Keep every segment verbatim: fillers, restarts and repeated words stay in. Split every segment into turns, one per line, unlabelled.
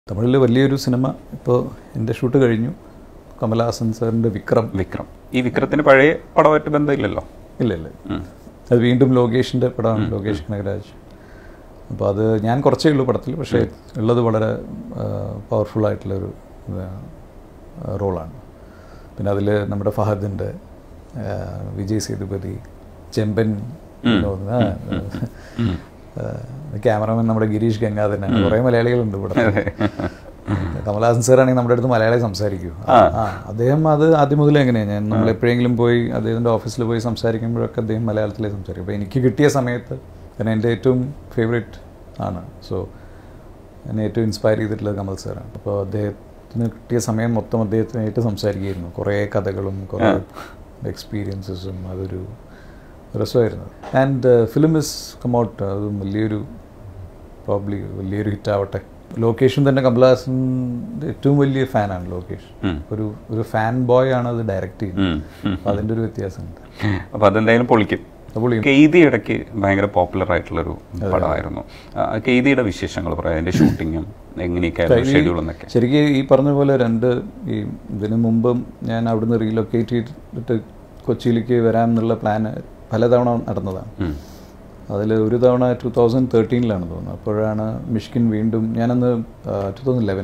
തമിഴിൽ വലിയൊരു സിനിമ ഇപ്പോൾ എൻ്റെ ഷൂട്ട് കഴിഞ്ഞു. കമലഹാസൻ സാറിൻ്റെ വിക്രം.
വിക്രം ഈ വിക്രത്തിന് പഴയ പടമായിട്ട് ബന്ധമില്ലല്ലോ?
ഇല്ല ഇല്ല, അത് വീണ്ടും ലോകേഷിൻ്റെ പടമാണ്, ലോകേഷ് കനകരാജ്. അപ്പോൾ അത് ഞാൻ കുറച്ചേ ഉള്ളൂ പടത്തിൽ, പക്ഷേ ഉള്ളത് വളരെ പവർഫുള്ളായിട്ടുള്ളൊരു റോളാണ്. പിന്നെ അതിൽ നമ്മുടെ ഫഹദിൻ്റെ, വിജയ് സേതുപതി, ചെമ്പൻ, ക്യാമറമാൻ നമ്മുടെ ഗിരീഷ് ഗംഗാധരനാണ്. കുറേ മലയാളികളുണ്ട് ഇവിടെ. കമലഹാസൻ സാറാണെങ്കിൽ നമ്മുടെ അടുത്ത് മലയാളി സംസാരിക്കൂ. ആ അദ്ദേഹം അത് ആദ്യം മുതലേ എങ്ങനെയാണ്, ഞാൻ നമ്മൾ എപ്പോഴെങ്കിലും പോയി അദ്ദേഹത്തിൻ്റെ ഓഫീസിൽ പോയി സംസാരിക്കുമ്പോഴൊക്കെ അദ്ദേഹം മലയാളത്തിലേ സംസാരിക്കും. അപ്പോൾ എനിക്ക് കിട്ടിയ സമയത്ത്, കാരണം എൻ്റെ ഏറ്റവും ഫേവറേറ്റ് ആണ്, സോ എന്നെ ഏറ്റവും ഇൻസ്പയർ ചെയ്തിട്ടുള്ളത് കമൽ സാറാണ്. അപ്പോൾ അദ്ദേഹത്തിന് കിട്ടിയ സമയം മൊത്തം അദ്ദേഹത്തിനായിട്ട് സംസാരിക്കുകയായിരുന്നു. കുറേ കഥകളും കുറേ എക്സ്പീരിയൻസസും, അതൊരു രസമായിരുന്നു. And film is come out, അതും വലിയൊരു പ്രോബ്ലി വലിയൊരു ഹിറ്റാവട്ടെ. ലോകേഷും തന്നെ കമലഹാസൻ്റെ ഏറ്റവും വലിയ ഫാനാണ് ലോകേഷ്. ഒരു ഒരു ഫാൻ ബോയ് ആണ് അത് ഡയറക്റ്റ് ചെയ്യുന്നത്. അപ്പോൾ അതിൻ്റെ ഒരു വ്യത്യാസമുണ്ട്.
അപ്പോൾ അതെന്തായാലും പൊളിക്കും. കെയ്തി ഇടയ്ക്ക് ഭയങ്കര പോപ്പുലർ ആയിട്ടുള്ളൊരു പടമായിരുന്നു. കെയ്തിയുടെ വിശേഷങ്ങൾ പറയാം, അതിൻ്റെ ഷൂട്ടിങ്ങും എങ്ങനെയൊക്കെയായിരുന്നു, ഷെഡ്യൂൾ എന്നൊക്കെ.
ശരിക്കും ഈ പറഞ്ഞ പോലെ രണ്ട് ഈ ഇതിനു മുമ്പും ഞാൻ അവിടുന്ന് റീലൊക്കേറ്റ് ചെയ്തിട്ട് കൊച്ചിയിലേക്ക് വരാമെന്നുള്ള പ്ലാൻ പലതവണ നടന്നതാണ്. അതിൽ ഒരു തവണ ടു തൗസൻഡ് തേർട്ടീനിലാണ് തോന്നുന്നത്. അപ്പോഴാണ് മിഷ്കിൻ വീണ്ടും, ഞാനന്ന് ടു തൗസൻഡ് ഇലവൻ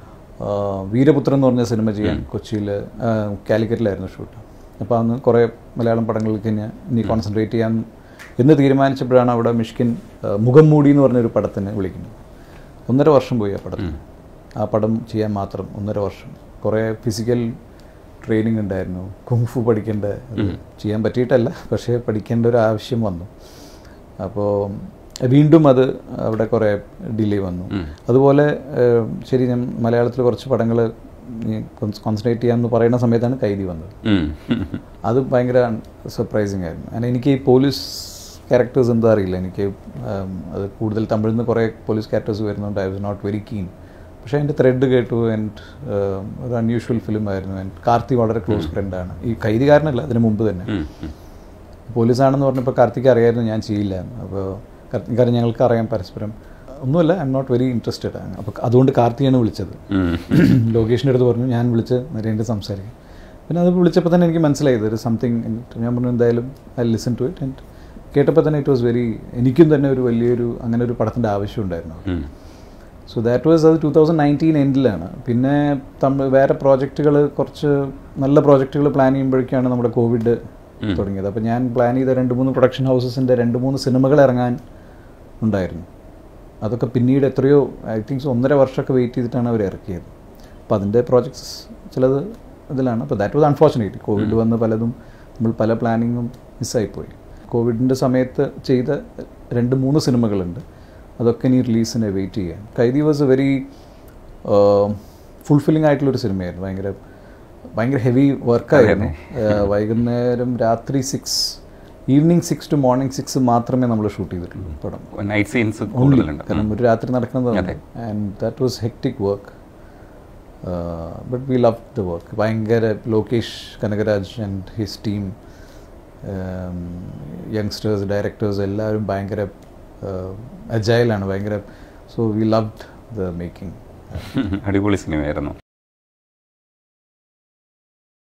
വീരപുത്രൻ എന്ന് പറഞ്ഞ സിനിമ ചെയ്യാൻ കൊച്ചിയിൽ കാലിക്കറ്റിലായിരുന്നു ഷൂട്ട്. അപ്പോൾ അന്ന് കുറേ മലയാളം പടങ്ങൾക്ക് ഞാൻ ഇനി കോൺസെൻട്രേറ്റ് ചെയ്യാൻ എന്ന് തീരുമാനിച്ചപ്പോഴാണ് അവിടെ മിഷ്കിൻ മുഖം മൂടി എന്ന് പറഞ്ഞൊരു പടത്തിന് വിളിക്കുന്നത്. ഒന്നര വർഷം പോയി ആ പടത്തിന്, ആ പടം ചെയ്യാൻ മാത്രം ഒന്നര വർഷം. കുറേ ഫിസിക്കൽ ട്രെയിനിങ് ഉണ്ടായിരുന്നു, കുങ്ഫു പഠിക്കേണ്ട, ചെയ്യാൻ പറ്റിയിട്ടല്ല, പക്ഷേ പഠിക്കേണ്ട ഒരു ആവശ്യം വന്നു. അപ്പോൾ വീണ്ടും അത് അവിടെ കുറേ ഡിലേ വന്നു. അതുപോലെ ശരി, ഞാൻ മലയാളത്തിൽ കുറച്ച് പടങ്ങൾ കോൺസെൻട്രേറ്റ് ചെയ്യാമെന്ന് പറയുന്ന സമയത്താണ് കൈദി വന്നത്. അത് ഭയങ്കര സർപ്രൈസിങ് ആയിരുന്നു. കാരണം എനിക്ക് ഈ പോലീസ് ക്യാരക്ടേഴ്സ് എന്താ അറിയില്ല, എനിക്ക് അത് കൂടുതൽ തമിഴിൽ നിന്ന് കുറേ പോലീസ് ക്യാരക്ടേഴ്സ് വരുന്നുണ്ട്. I was not very keen. പക്ഷേ എൻ്റെ ത്രെഡ് കേട്ടു. ആൻഡ് ഒരു അൺയൂഷ്വൽ ഫിലിം ആയിരുന്നു. ആൻഡ് കാർത്തി വളരെ ക്ലോസ് ഫ്രണ്ടാണ്, ഈ കൈദികാരനല്ല, അതിന് മുമ്പ് തന്നെ. പോലീസാണെന്ന് പറഞ്ഞപ്പോൾ കാർത്തിക്ക് അറിയായിരുന്നു ഞാൻ ചെയ്യില്ല. അപ്പോൾ കാരണം ഞങ്ങൾക്ക് അറിയാം പരസ്പരം. ഒന്നുമല്ല, I am not very interested ആണ്. അപ്പോൾ അതുകൊണ്ട് കാർത്തിയാണ് വിളിച്ചത്. ലോകേഷിൻ്റെ അടുത്ത് പറഞ്ഞു ഞാൻ വിളിച്ച് നരേൻ്റെ സംസാരിക്കും. പിന്നെ അത് വിളിച്ചപ്പോൾ തന്നെ എനിക്ക് മനസ്സിലായത് ഒരു സംതിങ്. ഞാൻ പറഞ്ഞു എന്തായാലും I listen to it. And കേട്ടപ്പോൾ തന്നെ ഇറ്റ് വാസ് വെരി, എനിക്കും തന്നെ ഒരു വലിയൊരു അങ്ങനെ ഒരു പടത്തിൻ്റെ ആവശ്യം ഉണ്ടായിരുന്നു. സോ ദാറ്റ് വാസ് അത് ടു തൗസൻഡ് നയൻറ്റീൻ എൻഡിലാണ്. പിന്നെ തമിഴ് വേറെ പ്രോജക്റ്റുകൾ, കുറച്ച് നല്ല പ്രോജക്റ്റുകൾ പ്ലാൻ ചെയ്യുമ്പോഴേക്കാണ് നമ്മുടെ കോവിഡ് തുടങ്ങിയത്. അപ്പോൾ ഞാൻ പ്ലാൻ ചെയ്ത രണ്ട് മൂന്ന് പ്രൊഡക്ഷൻ ഹൗസസിൻ്റെ രണ്ട് മൂന്ന് സിനിമകൾ ഇറങ്ങാൻ ഉണ്ടായിരുന്നു. അതൊക്കെ പിന്നീട് എത്രയോ, ഐ തിങ്ക്സ് ഒന്നര വർഷമൊക്കെ വെയിറ്റ് ചെയ്തിട്ടാണ് അവർ ഇറക്കിയത്. അപ്പോൾ അതിൻ്റെ പ്രോജക്ട്സ് ചിലത് ഇതിലാണ്. അപ്പോൾ ദാറ്റ് വാസ് അൺഫോർച്ചുനേറ്റ്. കോവിഡ് വന്ന് പലതും നമ്മൾ പല പ്ലാനിങ്ങും മിസ്സായിപ്പോയി. കോവിഡിൻ്റെ സമയത്ത് ചെയ്ത രണ്ട് മൂന്ന് സിനിമകളുണ്ട്, അതൊക്കെ ഇനി റിലീസിനെ വെയിറ്റ് ചെയ്യാൻ. Kaithi was a very fulfilling ആയിട്ടുള്ളൊരു സിനിമയായിരുന്നു. ഭയങ്കര ഭയങ്കര ഹെവി വർക്കായിരുന്നു. വൈകുന്നേരം രാത്രി six evening six to morning six മാത്രമേ നമ്മൾ ഷൂട്ട് ചെയ്തിട്ടുള്ളൂ പടം.
നൈറ്റ് സീൻസ്
കാരണം ഒരു രാത്രി നടക്കുന്നതാണ്. And that was hectic work, but we love the work. ഭയങ്കര Lokesh Kanagaraj and his team, youngsters, directors എല്ലാവരും ഭയങ്കര അജൈലാണ്, ഭയങ്കര. So we loved the making.
അടിപൊളി സിനിമയായിരുന്നു.